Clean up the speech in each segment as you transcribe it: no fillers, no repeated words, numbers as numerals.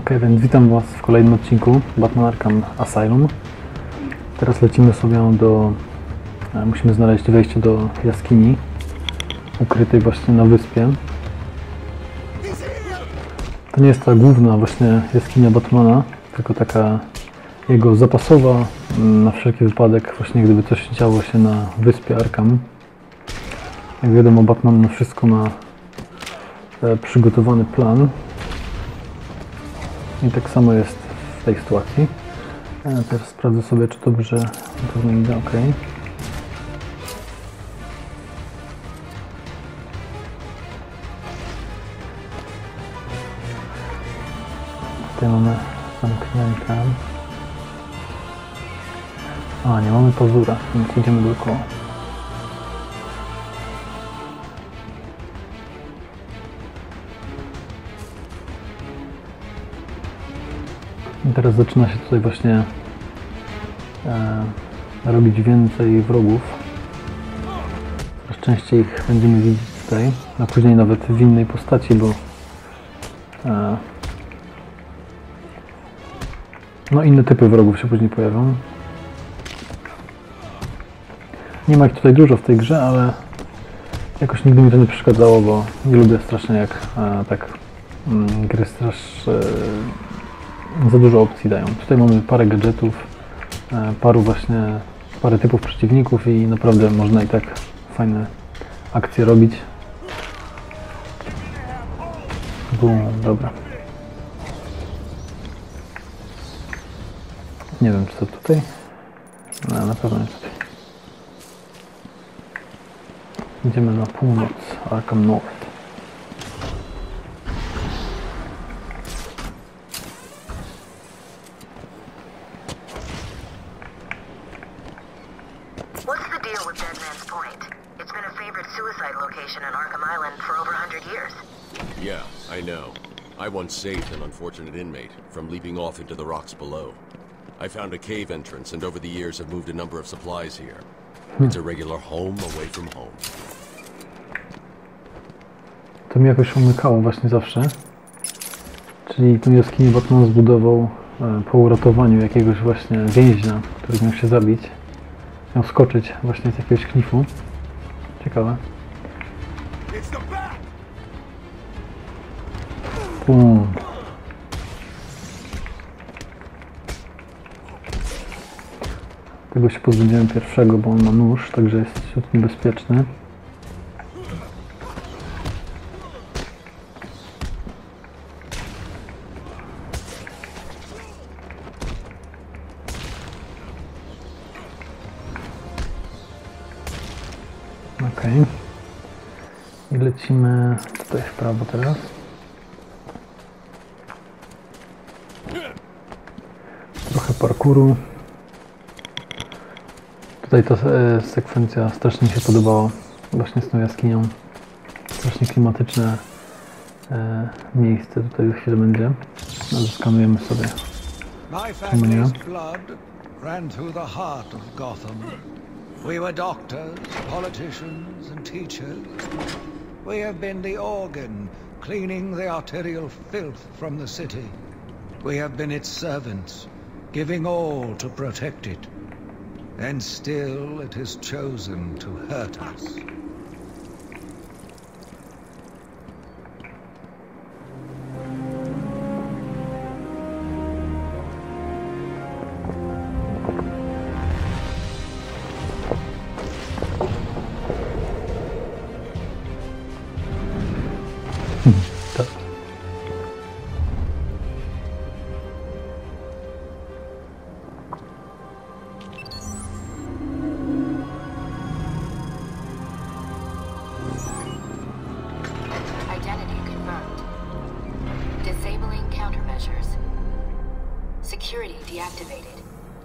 Ok, więc witam Was w kolejnym odcinku Batman Arkham Asylum. Teraz lecimy sobie do... musimy znaleźć wejście do jaskini ukrytej właśnie na wyspie. To nie jest ta główna właśnie jaskinia Batmana, tylko taka jego zapasowa, na wszelki wypadek, właśnie gdyby coś działo się na wyspie Arkham. Jak wiadomo, Batman na wszystko ma przygotowany plan. I tak samo jest w tej sytuacji. Teraz sprawdzę sobie, czy dobrze to idzie. OK. Tutaj mamy zamknięte. A, nie mamy pazura, więc idziemy dookoła. I teraz zaczyna się tutaj właśnie robić więcej wrogów. Coraz częściej ich będziemy widzieć tutaj, a później nawet w innej postaci, bo no inne typy wrogów się później pojawią. Nie ma ich tutaj dużo w tej grze, ale jakoś nigdy mi to nie przeszkadzało, bo nie lubię strasznie jak tak gry za dużo opcji dają. Tutaj mamy parę gadżetów, parę typów przeciwników i naprawdę można i tak fajne akcje robić. Dobra. Nie wiem, czy to tutaj? No, na pewno nie tutaj. Idziemy na północ, Arkham North. What's the deal with Dead Man's Point? It's been a favorite suicide location in Arkham Island for over 100 years. Yeah, I know. I once saved an unfortunate inmate from leaping off into the rocks below. I found a cave entrance and over the years have moved a number of supplies here. It's a regular home away from home. To mi jakoś umykało właśnie zawsze. Czyli tą jaskinię Batman zbudował po uratowaniu jakiegoś właśnie więźnia, który miał się zabić. Miał skoczyć właśnie z jakiegoś knifu. Ciekawe. Bum. Tego się pozbędziemy pierwszego, bo on ma nóż, także jest ciut niebezpieczny. OK. I lecimy tutaj w prawo teraz. Trochę parkouru. Tutaj ta sekwencja strasznie mi się podobała. Właśnie z tą jaskinią. Strasznie klimatyczne miejsce tutaj za chwilę będzie. No, skanujemy sobie. My family's blood ran through the heart of Gotham. We were doctors, politicians, and teachers. We have been the organ, cleaning the arterial filth from the city. We have been its servants, giving all to protect it. And still it has chosen to hurt us. Tak. Identity confirmed. Disabling countermeasures. Security deactivated.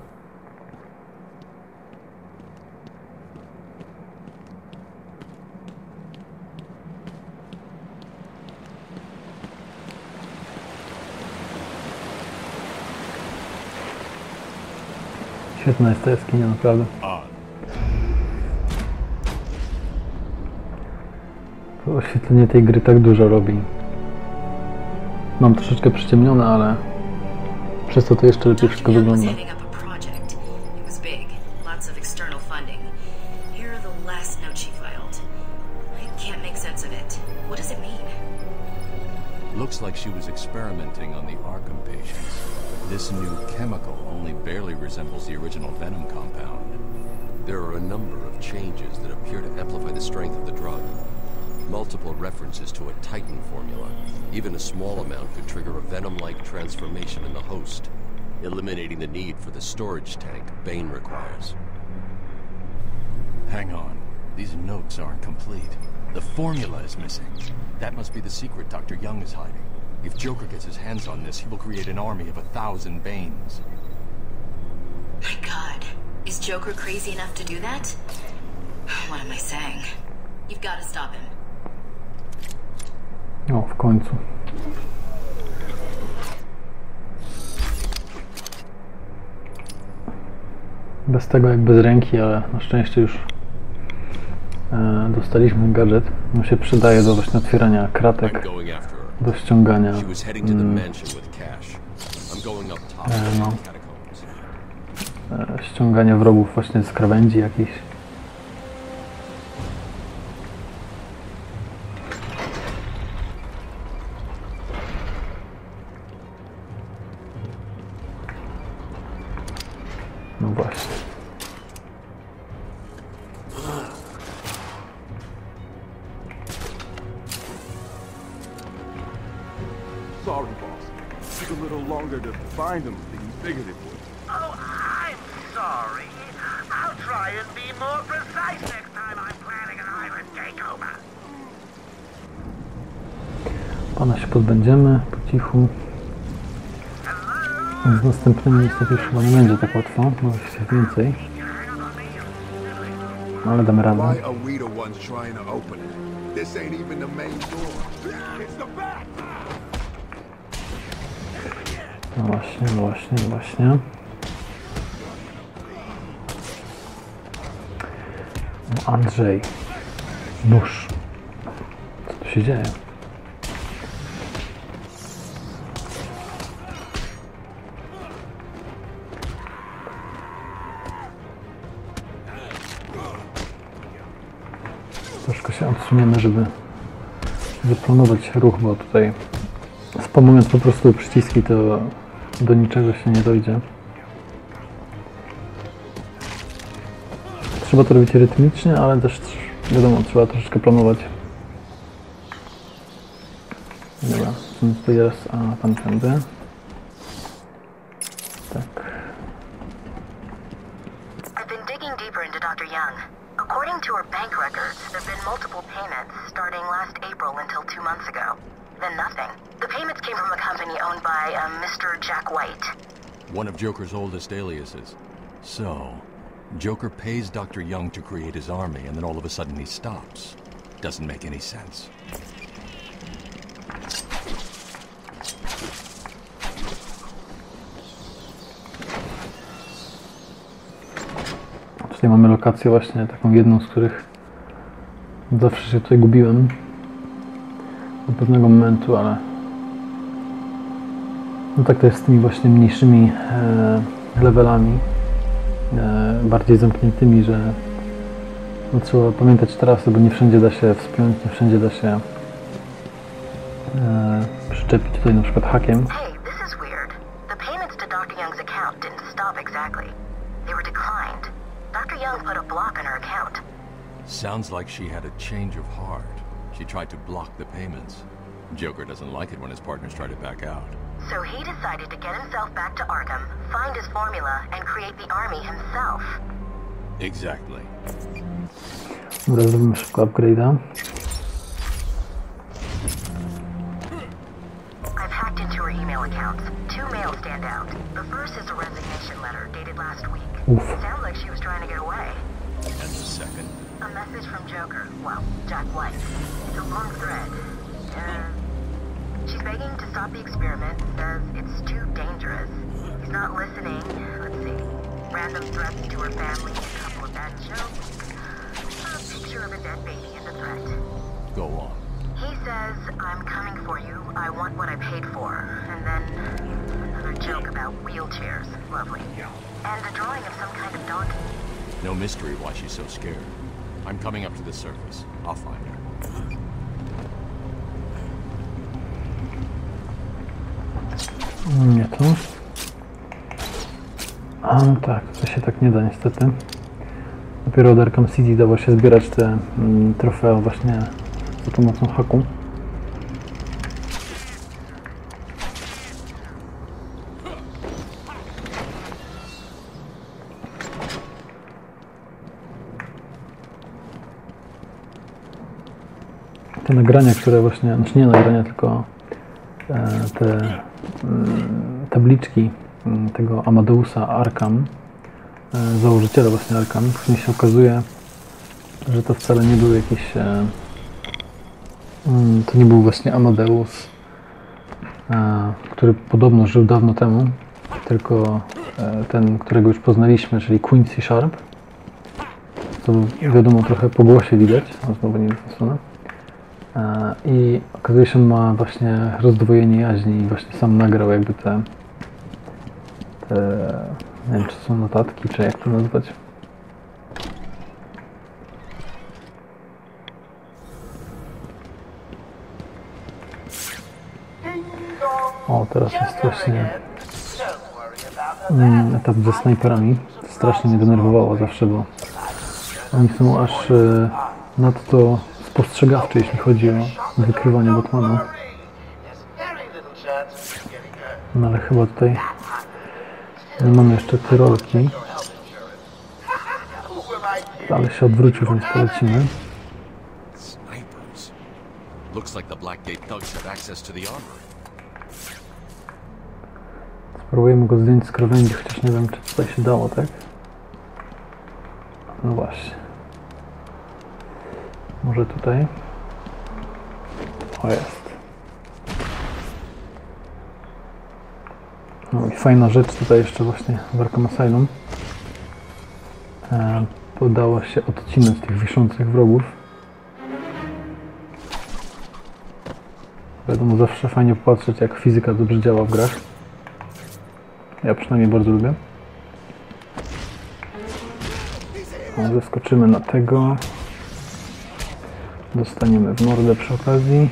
Świetna jest ta jaskinia, naprawdę. To oświetlenie tej gry tak dużo robi. Mam troszeczkę przyciemnione, ale Przez to jeszcze lepiej wszystko Dr. Young was wygląda. heading up a project. It was big, lots of external funding. Here are the last notes she filed. I can't make sense of it. What does it mean? Looks like she was experimenting on the Arkham patients. This new chemical only barely resembles the original Venom compound. There are a number of changes that appear to amplify the strength of the drug. Multiple references to a Titan formula. Even a small amount could trigger a Venom-like transformation in the host, eliminating the need for the storage tank Bane requires. Hang on. These notes aren't complete. The formula is missing. That must be the secret Dr. Young is hiding. If Joker gets his hands on this, he will create an army of 1,000 Banes. My God. Is Joker crazy enough to do that? What am I saying? You've got to stop him. O, w końcu. Bez tego jak bez ręki, ale na szczęście już dostaliśmy gadżet. On się przydaje do właśnie otwierania I'm kratek, going after her. do ściągania She was heading to the mansion with cash. I'm going up top to no. the catacombs. ściągania wrogów właśnie z krawędzi jakichś. No właśnie. Sorry, boss. Took a little longer to find them than you figured it would. Oh, I'm sorry. I'll try and be more precise next time I'm planning an island takeover. Pana się pozbędziemy po cichu. Z następnymi niestety już chyba nie będzie tak łatwo, bo jest więcej. Ale damy radę. Why are we the ones trying to open it? This ain't even the main door. It's the back! No właśnie, no właśnie, no właśnie. No Andrzej. Nóż. Co tu się dzieje? Troszkę się odsuniemy, żeby zaplanować ruch, bo tutaj spamując po prostu przyciski, to do niczego się nie dojdzie. Trzeba to robić rytmicznie, ale też wiadomo, trzeba troszeczkę planować. Dobra, co my tutaj teraz? A, tamtędy. Tak. I've been digging deeper into Dr. Young. According to her bank records, there have been multiple payments starting last April until 2 months ago. Then nothing. The payments came from a company owned by a Mr. Jack White. One of Joker's oldest aliases. So, Joker pays Dr. Young to create his army, and then all of a sudden he stops. Doesn't make any sense. Tutaj mamy lokację właśnie taką jedną, z których zawsze się tutaj gubiłem do pewnego momentu, ale no tak to jest z tymi właśnie mniejszymi levelami, bardziej zamkniętymi, że no trzeba pamiętać trasy, bo nie wszędzie da się wspiąć, nie wszędzie da się przyczepić tutaj na przykład hakiem. Hey, this is weird. The payments to Dr. Young's account didn't stop exactly. They were declined. Dr. Young put a block on her account. Sounds like she had a change of heart. She tried to block the payments. Joker doesn't like it when his partners try to back out. So he decided to get himself back to Arkham, find his formula, and create the army himself. Exactly. Dobra, zrobimy szybko upgrade'a. I've hacked into her email accounts. 2 mails stand out. The first is a resignation letter dated last week. Oof. Sounds like she was trying to get away. And the second? A message from Joker. Well, Jack White. It's a long thread. She's begging to stop the experiment. Says it's too dangerous. He's not listening. Let's see. Random threats to her family. A couple of bad jokes. A picture of a dead baby in the threat. Go on. He says, I'm coming for you. I want what I paid for. And then another joke about wheelchairs. Lovely. And a drawing of some kind of donkey. No mystery why she's so scared. I'm coming up to the surface. I'll find her. Nie tu. A no tak, to się tak nie da niestety. Dopiero od Arkham City dało się zbierać te trofea właśnie za pomocą haku. Te nagrania, które właśnie, znaczy nie nagrania, tylko te tabliczki tego Amadeusa Arkham, założyciela właśnie Arkham, później się okazuje, że to wcale nie był jakiś, to nie był właśnie Amadeus, który podobno żył dawno temu, tylko ten, którego już poznaliśmy, czyli Quincy Sharp. To wiadomo, trochę po głosie widać, a znowu nie w tę stronę. I okazuje się, że ma właśnie rozdwojenie jaźni i właśnie sam nagrał jakby te nie wiem, czy są notatki, czy jak to nazwać. O, teraz jest właśnie etap ze snajperami. Strasznie mnie denerwowało zawsze, bo oni są aż nadto spostrzegawczy, jeśli chodzi o wykrywanie Batmana. No ale chyba tutaj nie mamy jeszcze tyrolki. Ale się odwrócił, więc polecimy. Spróbujemy go zdjąć z krawędzi, chociaż nie wiem, czy tutaj się dało, tak? No właśnie. Może tutaj? O, jest. No i fajna rzecz tutaj jeszcze właśnie w Arkham Asylum. Udało się odcinać tych wiszących wrogów. Wiadomo, zawsze fajnie popatrzeć, jak fizyka dobrze działa w grach. Ja przynajmniej bardzo lubię. Zeskoczymy na tego. Dostaniemy w mordę przy okazji.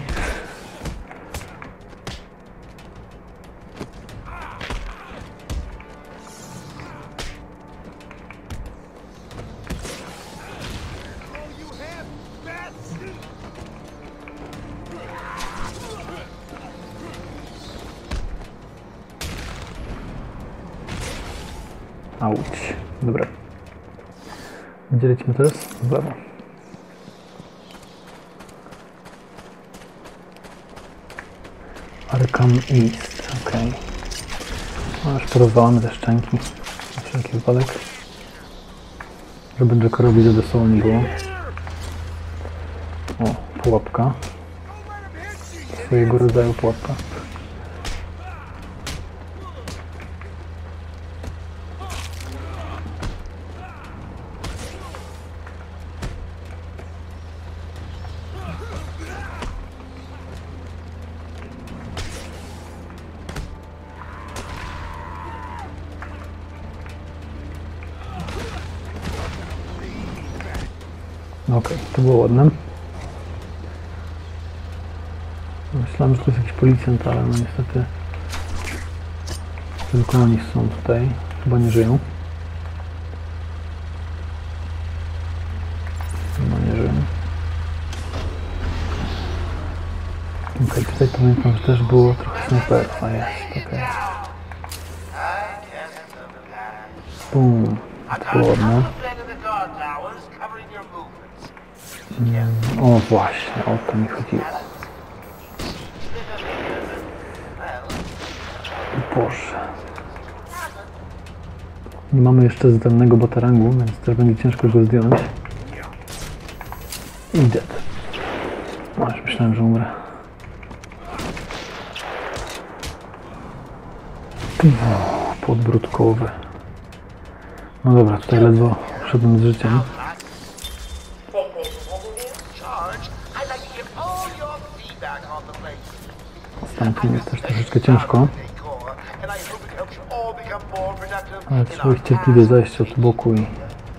Auć. Dobra. Gdzie lecimy teraz? W lewo. Arkham East. Ok. No już porozwalamy te szczęki. Na wszelki wypadek. Żeby Jokorowi za wesoło nie było. O, pułapka. Swojego rodzaju pułapka. Okej, to było ładne. Myślałem, że to jest jakiś policjant, ale no niestety tylko oni są tutaj. Chyba nie żyją. Chyba nie żyją. Okej, tutaj pamiętam, że też było trochę snajperów, a jest, okej. Bum, to było ładne. O właśnie, o to mi chodziło. Boże. Nie mamy jeszcze zdalnego batarangu, więc też będzie ciężko go zdjąć. I dead. Już myślałem, że umrę. Podbródkowy. No dobra, tutaj ledwo wszedłem z życiem. Z tamtym jest też troszeczkę ciężko. Ale trzeba ich cierpliwie zajść od boku i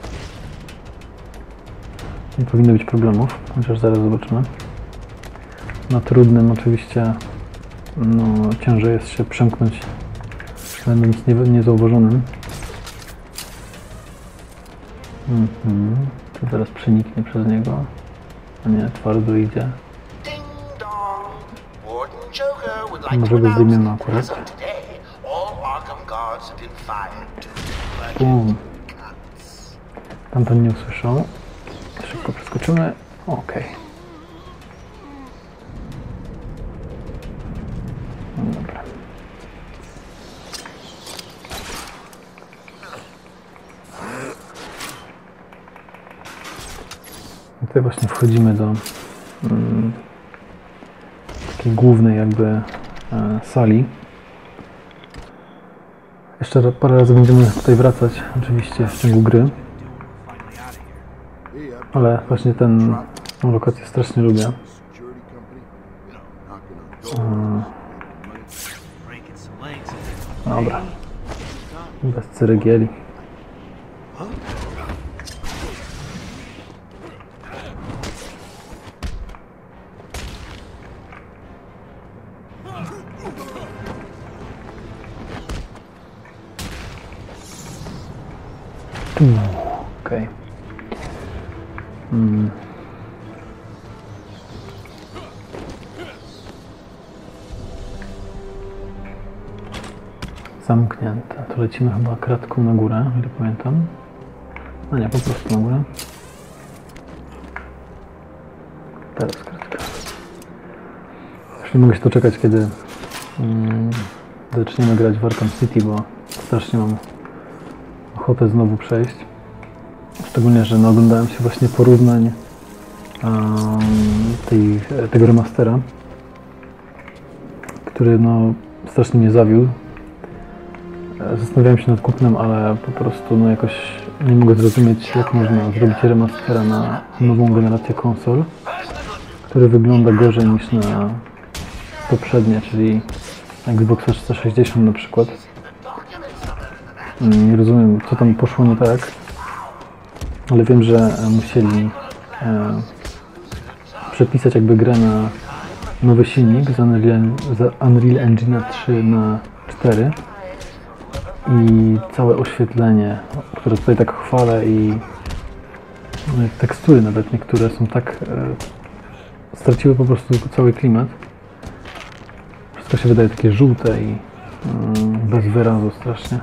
nie powinno być problemów, chociaż zaraz zobaczymy. Na trudnym oczywiście no, ciężej jest się przemknąć, będąc niezauważonym. To teraz przeniknie przez niego, a nie, twardo idzie. Może go zdejmiemy akurat. Tamten nie usłyszał. Szybko przeskoczymy. Okej. Dobra. I tutaj właśnie wchodzimy do takiej głównej jakby sali. Jeszcze parę razy będziemy tutaj wracać, oczywiście w ciągu gry. Ale właśnie tą lokację strasznie lubię. Dobra. Bez ceregieli. Okej. Zamknięte. To lecimy chyba kratką na górę, o ile pamiętam. No nie, po prostu na górę. Teraz kratka. Już nie mogę się doczekać, kiedy zaczniemy grać w Arkham City, bo strasznie mam ochotę znowu przejść. Szczególnie, że oglądałem się właśnie porównań tego remastera, który no strasznie mnie zawiódł. Zastanawiałem się nad kupnem, ale po prostu no jakoś nie mogę zrozumieć, jak można zrobić remastera na nową generację konsol, który wygląda gorzej niż na poprzednie, czyli Xbox 360 na przykład. Nie rozumiem, co tam poszło nie tak, ale wiem, że musieli przepisać jakby grę na nowy silnik z Unreal Engine 3 na 4 i całe oświetlenie, które tutaj tak chwalę, i tekstury nawet niektóre są tak straciły po prostu cały klimat. Wszystko się wydaje takie żółte i bez wyrazu strasznie.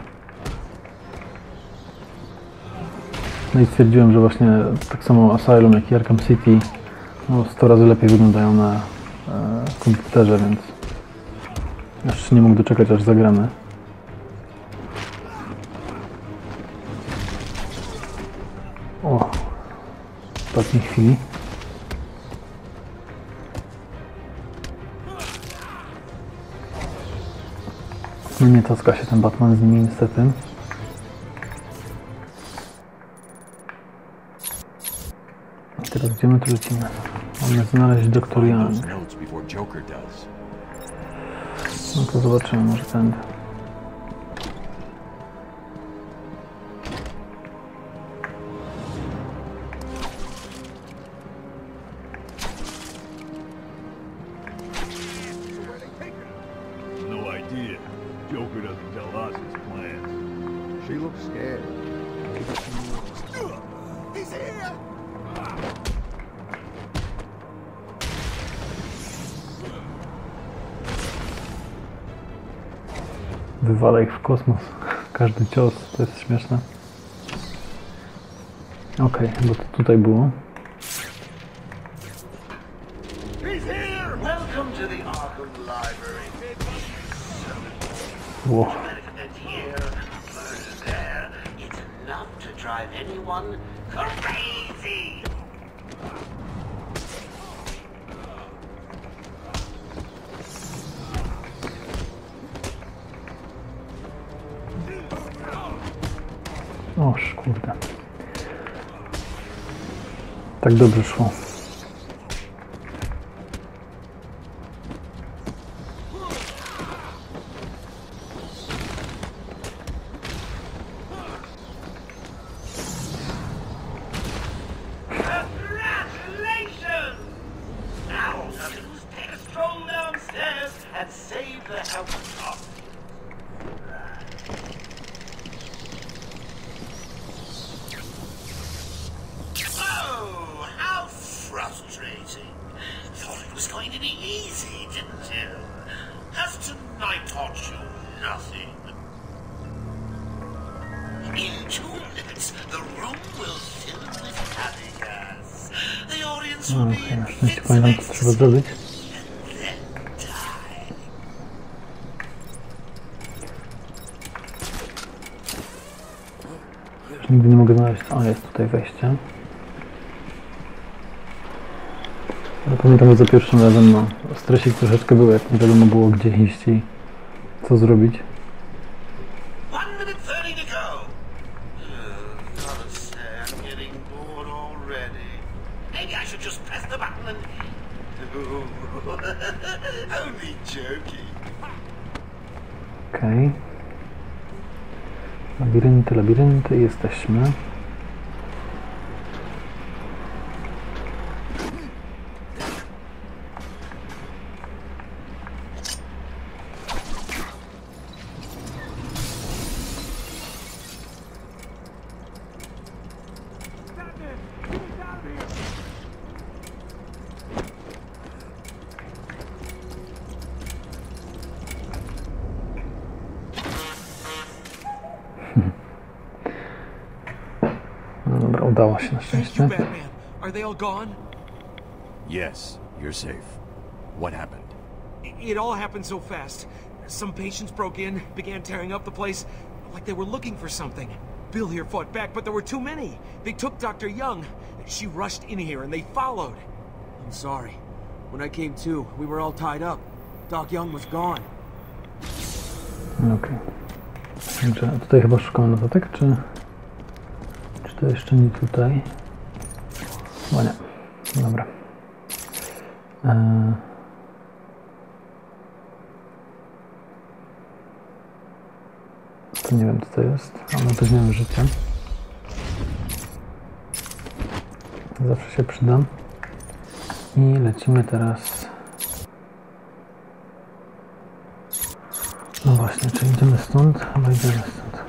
No i stwierdziłem, że właśnie tak samo Asylum, jak i Arkham City no 100 razy lepiej wyglądają na komputerze, więc jeszcze nie mógł doczekać, aż zagramy. O, w ostatniej chwili. No nie taska się ten Batman z nimi niestety. Teraz gdzie my tu lecimy? Mamy znaleźć Dr. Young. No to zobaczymy, może tędy. No idea. Joker doesn't tell us his plans. She looks scared. He's here! Wywala ich w kosmos. Każdy cios, to jest śmieszne. Okej, bo to tutaj było. Welcome to the Arkham Library. Ło. Murder there. It's enough to drive anyone crazy. Oż, kurde. Tak dobrze szło. and save the health of... Oh, how frustrating. Thought it was going to be easy, didn't you? Has tonight taught you nothing? In 2 minutes, the room will fill with happy gas. The audience will be in fits of ecstasy and then die. Nigdy nie mogę znaleźć... O, jest tutaj wejście. Ale pamiętam, że za pierwszym razem no, stresik troszeczkę był, jak nie wiadomo było gdzie iść i co zrobić. 1 minute 30 to go. Gotta say, I'm getting bored already. Maybe I should just press the button and... Only joking. Okej. Labirynty, labirynty, jesteśmy. No dobra, udało się na szczęście. Batman. Are they all gone? Yes, you're safe. What happened? It all happened so fast. Some patients broke in, began tearing up the place, like they were looking for something. Bill here fought back, but there were too many. They took Dr. Young. She rushed in here and they followed. I'm sorry. When I came to, we were all tied up. Doc Young was gone. Okej. Dobrze, tutaj chyba szukamy notatek, czy to jeszcze nie tutaj? Chyba nie. Dobra. To nie wiem co to jest, ale weźmiemy życie. Zawsze się przyda. I lecimy teraz. No właśnie, czy idziemy stąd? Chyba idziemy stąd.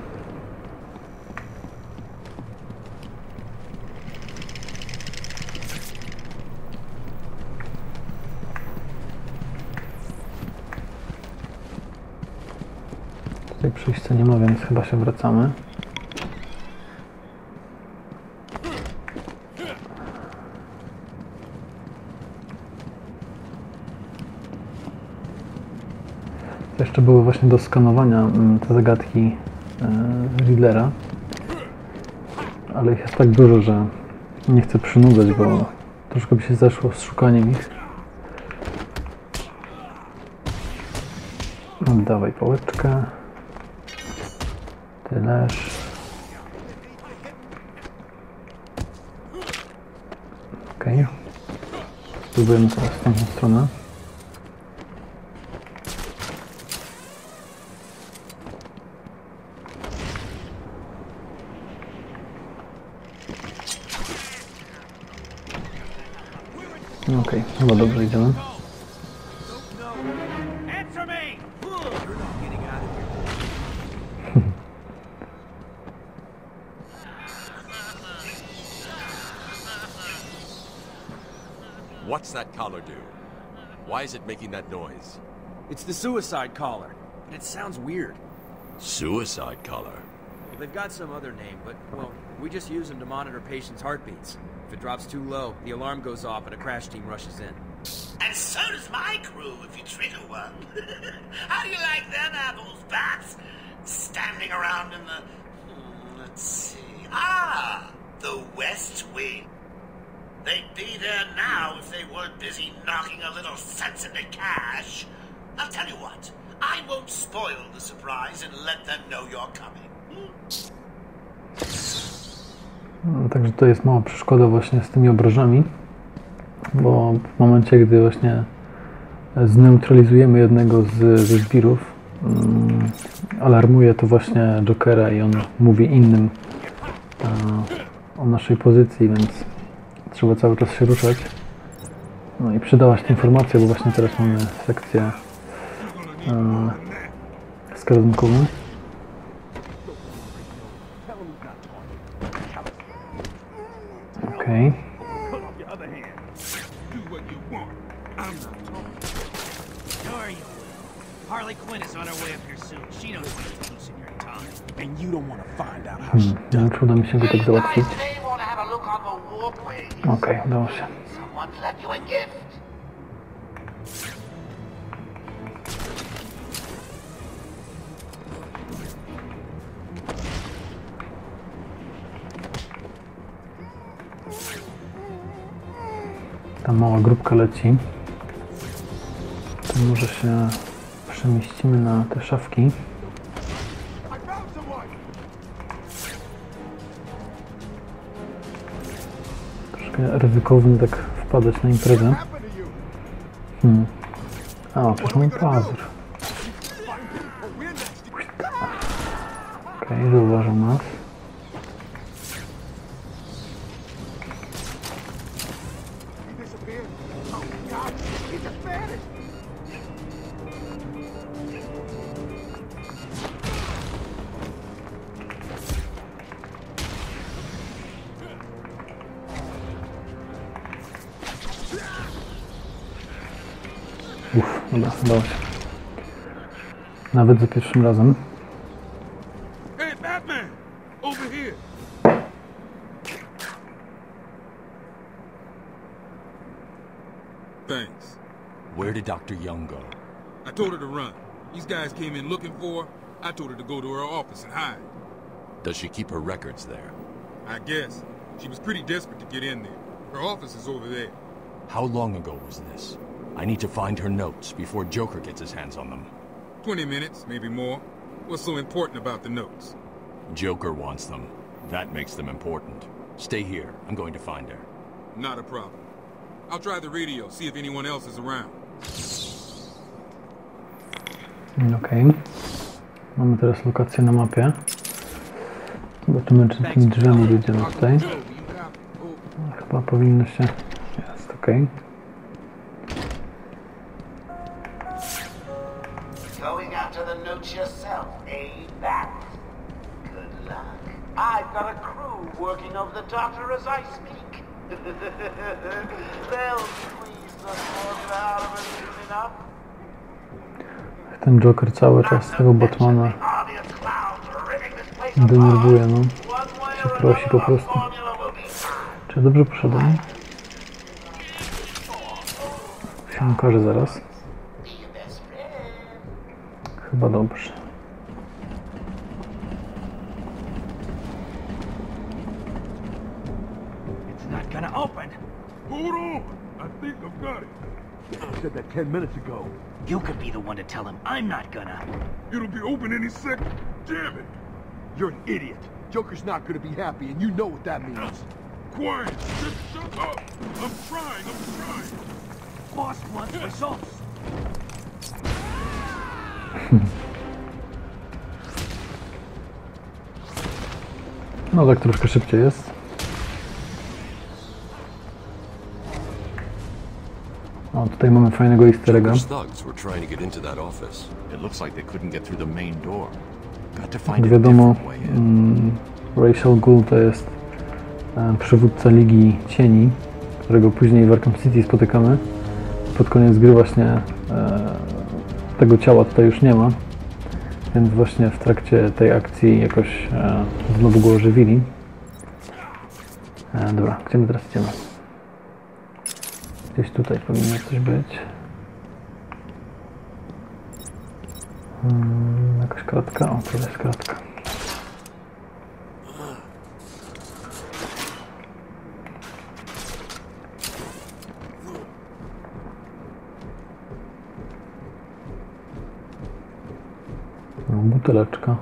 Tutaj przyjścia nie ma, więc chyba się wracamy. To jeszcze były właśnie do skanowania te zagadki Riddlera. Ale ich jest tak dużo, że nie chcę przynudzać, bo troszkę by się zeszło z szukaniem ich. Oddawaj pałeczkę. Tyleż. Okej. Spróbujemy sobie w tamtą stronę. Okej, chyba dobrze idziemy. Answer me! What's that collar do? Why is it making that noise? It's the suicide collar, but it sounds weird. Suicide collar? They've got some other name, but, well, we just use them to monitor patients' heartbeats. If it drops too low, the alarm goes off and a crash team rushes in. And so does my crew if you trigger one. How do you like them apples, Bats? Standing around in the... let's see... Ah! The West Wing. They'd be there now if they weren't busy knocking a little sense into cash. I'll tell you what. I won't spoil the surprise and let them know you're coming. No, także to jest mała przeszkoda właśnie z tymi obrażami, bo w momencie, gdy właśnie zneutralizujemy jednego ze zbirów, alarmuje to właśnie Jokera i on mówi innym o naszej pozycji, więc trzeba cały czas się ruszać. No i przydała się informacja, bo właśnie teraz mamy sekcję skarbonkowy. Okej. Harley Quinn is on her way up here soon. She knows what's to loosen your tongue. And you don't want to find out how she Nie wiem, czy uda mi się go tak załatwić. Okej, udało się. Someone's left you a gift. Ta mała grupka leci. To może się przemieścimy na te szafki. Troszkę ryzykownie tak wpadać na imprezę. A, przecież mam pazur. Okej, zauważył nas. Dobra, udało się. Nawet za pierwszym razem. Hey, Batman! Over here! Thanks. Where did Dr. Young go? I told her to run. These guys came in looking for her. I told her to go to her office and hide. Does she keep her records there? I guess. She was pretty desperate to get in there. Her office is over there. How long ago was this? I need to find her notes before Joker gets his hands on them. 20 minutes, maybe more. What's so important about the notes? Joker wants them. That makes them important. Stay here. I'm going to find her. Not a problem. I'll try the radio, see if anyone else is around. Okej. Mamy teraz lokację na mapie. Zobaczymy, czy tymi drzwiami wyjdziemy tutaj. Chyba powinno się... Jest, okej. Going after the notes yourself, eh, Bat? Good luck. I've got a crew working over the doctor as I speak. They'll squeeze the formula out of it soon enough. Ten Joker cały czas tego Batmana denerwuje, no. Się prosi po prostu. Czy ja dobrze poszedłem? Się okaże zaraz. Chyba dobrze. It's not gonna open. Hold on! I think I've got it. I said that 10 minutes ago. You could be the one to tell him. I'm not gonna. It'll be open any second. Damn it! You're an idiot. Joker's not gonna be happy, and you know what that means. Quiet! Just shut up! I'm trying! Boss wants results. No tak troszkę szybciej jest. O, tutaj mamy fajnego easter egga. Jak wiadomo, Ra's al Ghul to jest przywódca Ligi Cieni, którego później w Arkham City spotykamy. Pod koniec gry właśnie tego ciała tutaj już nie ma, więc właśnie w trakcie tej akcji jakoś znowu go ożywili. Dobra, gdzie my teraz idziemy? Gdzieś tutaj powinno coś być. Jakaś kratka? O, to jest kratka. No, buteleczka.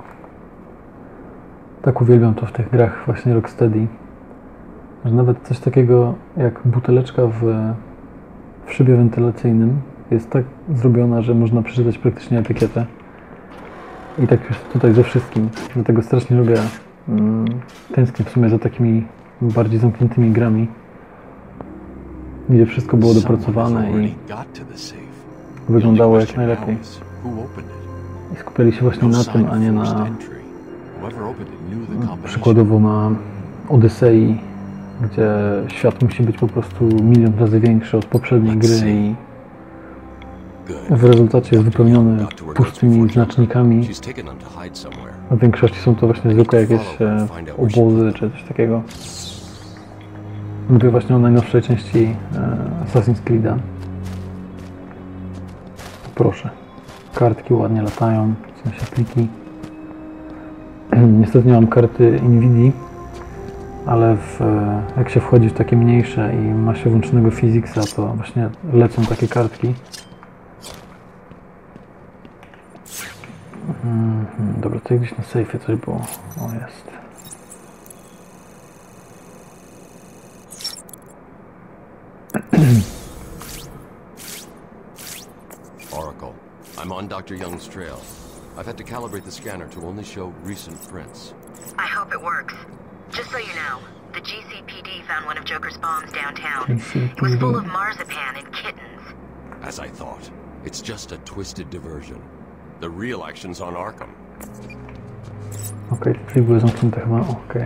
Tak uwielbiam to w tych grach właśnie Rocksteady, że nawet coś takiego jak buteleczka w szybie wentylacyjnym jest tak zrobiona, że można przeczytać praktycznie etykietę. I tak już tutaj ze wszystkim. Dlatego strasznie lubię, tęsknię w sumie za takimi bardziej zamkniętymi grami, gdzie wszystko było dopracowane i wyglądało jak najlepiej. I skupiali się właśnie na tym, a nie na przykładowo na Odysei, gdzie świat musi być po prostu milion razy większy od poprzedniej gry i w rezultacie jest wypełniony pustymi znacznikami. W większości są to właśnie zwykłe jakieś obozy czy coś takiego. Mówię właśnie o najnowszej części Assassin's Creed'a. Proszę. Kartki ładnie latają, w sensie pliki. Niestety nie mam karty Nvidia, ale jak się wchodzi w takie mniejsze i ma się włączonego Physicsa, to właśnie lecą takie kartki. Dobra, tutaj gdzieś na sejfie coś było. O, jest. Oracle, I'm on Dr. Young's trail. I've had to calibrate the scanner to only show recent prints. I hope it works. Just so you know, the GCPD found one of Joker's bombs downtown. It was full of marzipan and kittens. As I thought, it's just a twisted diversion. The real action's on Arkham. Okej, drzwi były zamknięte chyba, okej.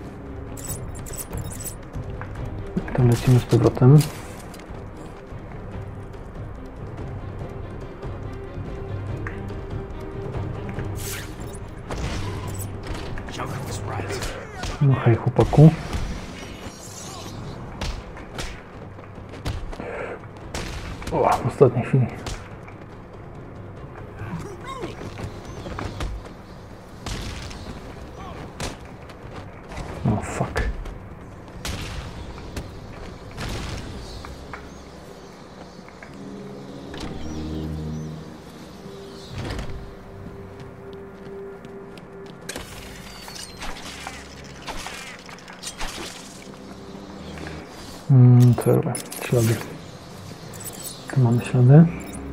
Tam lecimy z powrotem. No hej chłopaku. O, w ostatniej chwili. Oh fuck. Co robię? Ślady. Tu mamy ślady.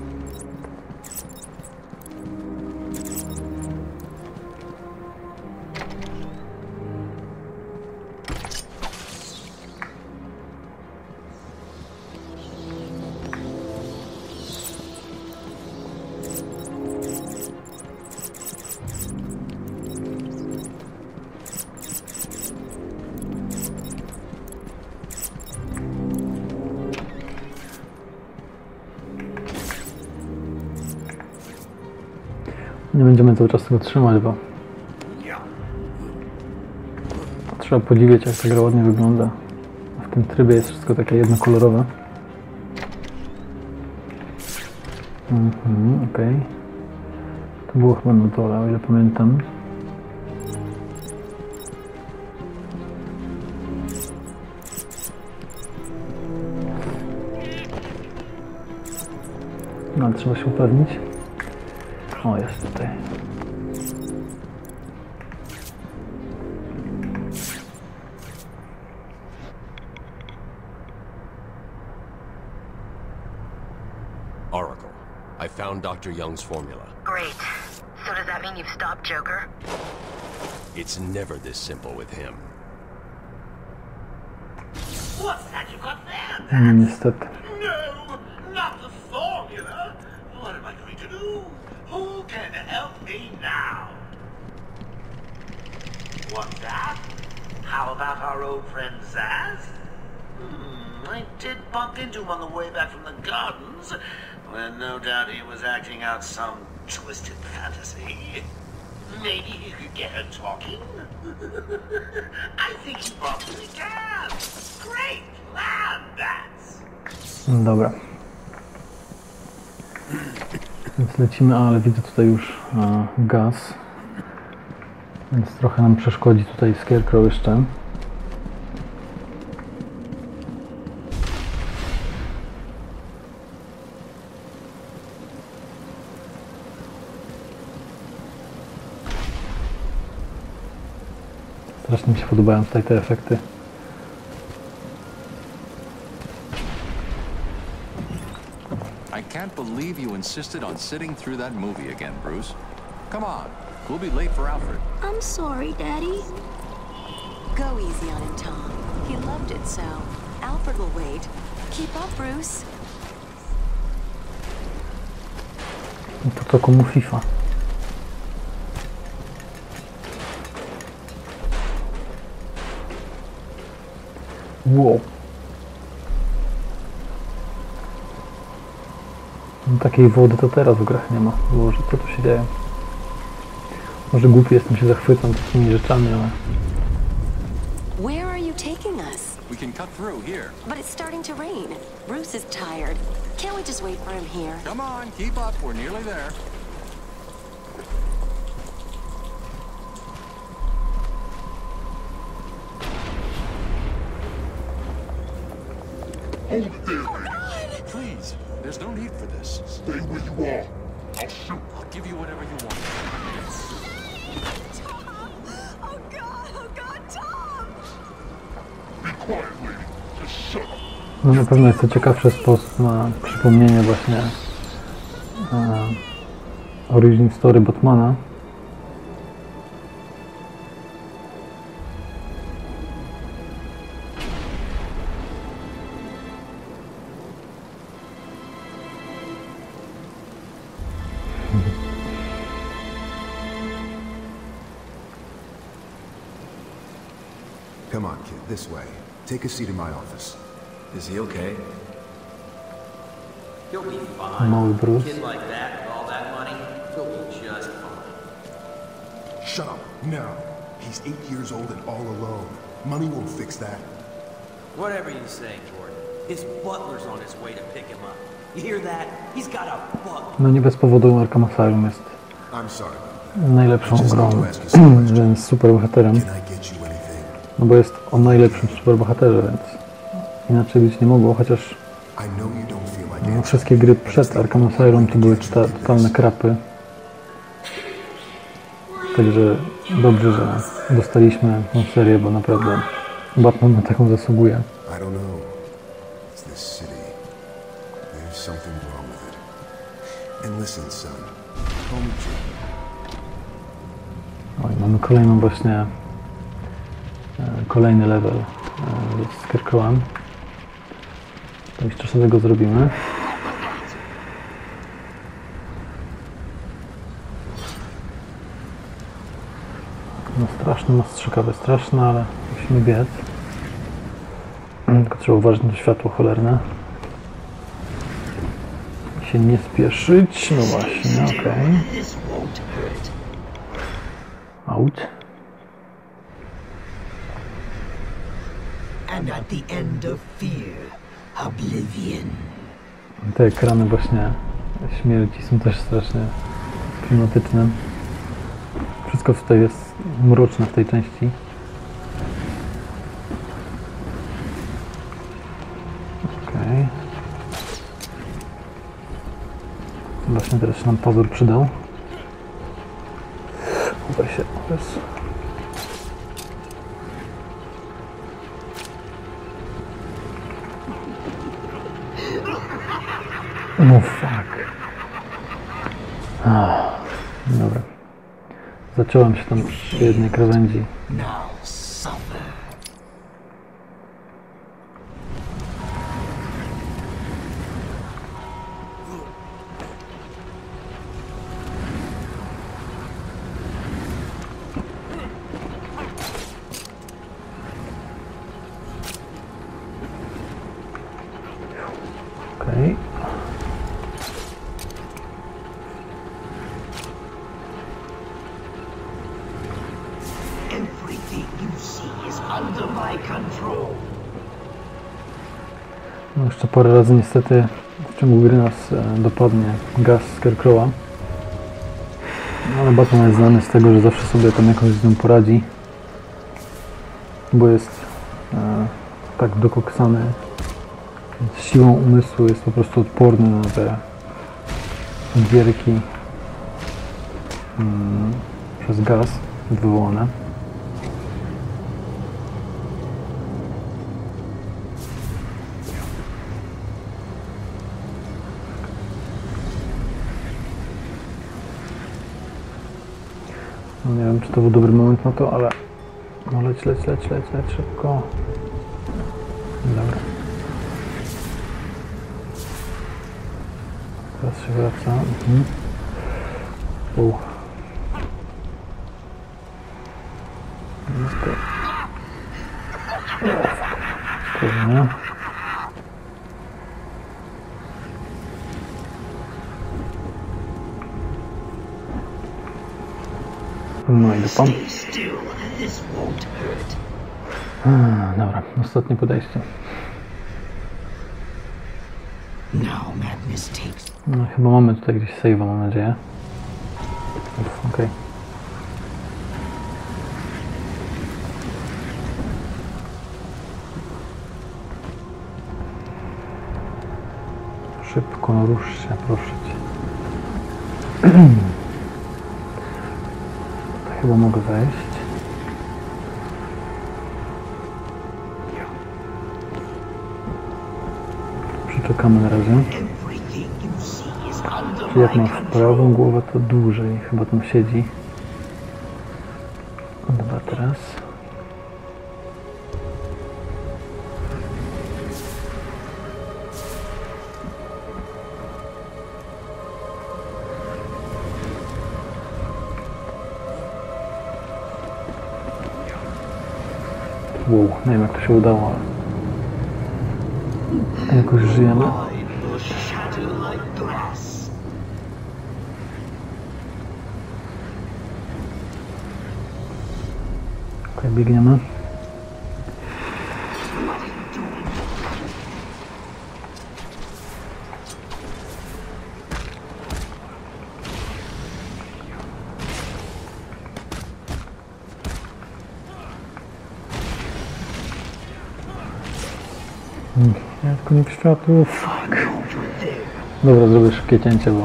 Nie będziemy cały czas tego trzymać, bo trzeba podziwiać, jak ta gra ładnie wygląda. W tym trybie jest wszystko takie jednokolorowe. Okej. To było chyba na dole, o ile pamiętam. No, ale trzeba się upewnić. O, jest tutaj. Oracle, I found Dr. Young's formula. Great. So does that mean you've stopped Joker? It's never this simple with him. What's that you got there? Niestety. No, not the formula. What am I going to do? Who can help me now? What's that? How about our old friend Zaz? I did bump into him on the way back from the gardens, when no doubt he was acting out some twisted fantasy. Maybe he could get her talking? I think he probably can. Great plan, Bats. Dobra. Więc lecimy, ale widzę tutaj już gaz. Więc trochę nam przeszkodzi tutaj Scarecrow jeszcze. Strasznie mi się podobają tutaj te efekty. I can't believe you insisted on sitting through that movie again, Bruce. Come on, we'll be late for Alfred. I'm sorry, Daddy. Go easy on him, Tom. He loved it so. Alfred will wait. Keep up, Bruce. Po co komu FIFA? Wow. No, takiej wody to teraz w grach nie ma. Boże, co tu się dzieje? Może głupi jestem, się zachwycam takimi rzeczami, ale... Where are you taking us? We can cut through here. But it's starting to rain. Bruce is tired. Can't we just wait for him here? Come on, keep up. We're nearly there. Hold it there, man. Please, there's no need for this. Stay where you are. I'll shoot. I'll give you whatever you want. Oh God, Tom! Be quiet, lady. Just shut up. No na pewno jest to ciekawszy sposób na przypomnienie właśnie origin story Batmana. Come on, kid, this way. Take a seat in my office. Is he okay? He'll be fine. Mały Bruce. Kid like that with all that money, he'll be just fine. Shut up, now. He's 8 years old and all alone. Money won't fix that. Whatever you say, Jordan. His butler's on his way to pick him up. You hear that? He's got a butler. No nie bez powodu Arkham Asylum jest I'm sorry. najlepszą grą, więc superbohaterem. Can I get you anything? No bo jest o najlepszym superbohaterze, więc inaczej być nie mogło, chociaż I know you don't feel like no, wszystkie gry przed Arkham Asylum to były totalne krapy. Także dobrze, że dostaliśmy tę serię, bo naprawdę Batman na taką zasługuje. I don't know. It's this city. There's something wrong with it. And listen, son. Call me Jim. Oj, mamy kolejną właśnie kolejny level z Scarecrowem. To jeszcze sobie go zrobimy. No straszne, no strzykawę, straszne, ale musimy biec. Tylko trzeba uważać na to światło cholerne. I się nie spieszyć. No właśnie, okej. Auć. And at the end of fear, oblivion. Te ekrany właśnie śmierci są też strasznie klimatyczne. Wszystko tutaj jest mroczne w tej części. Okej. Właśnie teraz się nam pazur przydał. Chowaj się, jest. No fuck. Dobra. Zacząłem się tam przy jednej krawędzi. Now suffer. Okej. Everything you see is under my control. No jeszcze parę razy niestety w ciągu gry nas dopadnie gaz Scarecrowa. No, ale Batman jest znany z tego, że zawsze sobie tam jakoś z nią poradzi. Bo jest tak dokoksany. Więc siłą umysłu jest po prostu odporny na te gierki przez gaz wywołane. No nie wiem, czy to był dobry moment na to, ale no leć szybko. Dobra. Teraz się wraca. Spokojnie. No i dupa. Dobra, ostatnie podejście. No chyba mamy tutaj gdzieś save'a, mam nadzieję. Okej. Szybko, no rusz się, proszę cię. Tutaj chyba mogę wejść. Przeczekamy na razie. Czyli jak masz prawą głowę, to dłużej chyba tam siedzi. Dobra, teraz. Wow, nie wiem jak to się udało, ale jakoś żyjemy. Okej, biegniemy. Ja tylko nie przyszedł. Fuck. Dobra, zrobię szybkie cięcie, bo...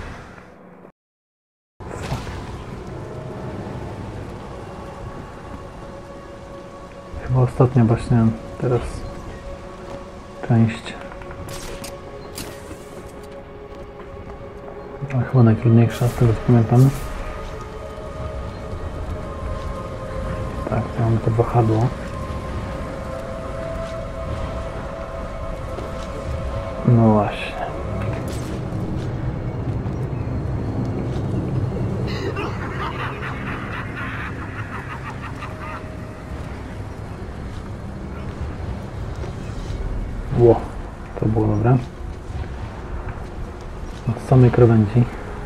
Fuck. Chyba ostatnia właśnie teraz część. Ale chyba najtrudniejsza, z tego co pamiętam. Tak, mamy to wahadło. No właśnie. Ło, to było dobre. Od samej krawędzi.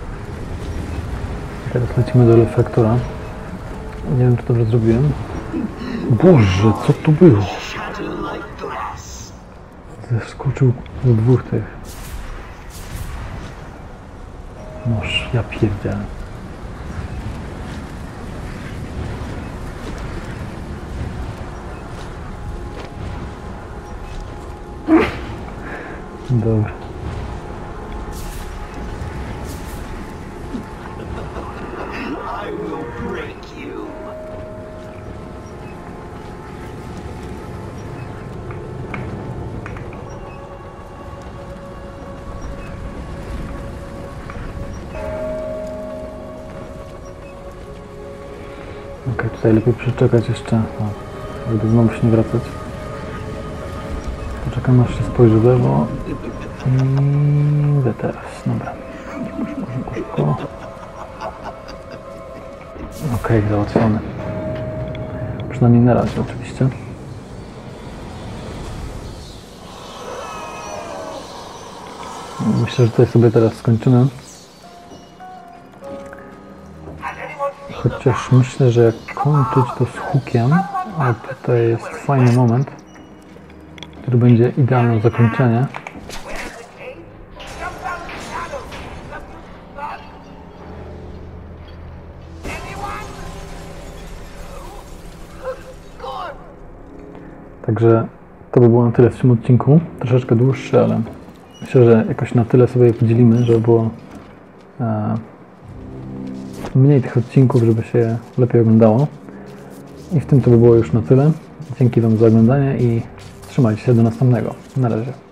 Teraz lecimy do reflektora. Nie wiem, czy dobrze zrobiłem. Boże, co to było? Zeskoczył z dwóch tych. Noż, ja pierdzielę. Dobra. Okej, tutaj lepiej przeczekać jeszcze, żeby znowu się nie wracać. Poczekam aż się spojrzy w lewo i idę teraz, dobra. Szybko. Okej, załatwiony. Przynajmniej na razie oczywiście. Myślę, że tutaj sobie teraz skończymy. Chociaż myślę, że jak kończyć to z hookiem, a tutaj jest fajny moment, który będzie idealne zakończenie. Także to by było na tyle w tym odcinku. Troszeczkę dłuższy, ale myślę, że jakoś na tyle sobie je podzielimy, żeby było mniej tych odcinków, żeby się lepiej oglądało. I w tym to by było już na tyle. Dzięki Wam za oglądanie i trzymajcie się do następnego. Na razie.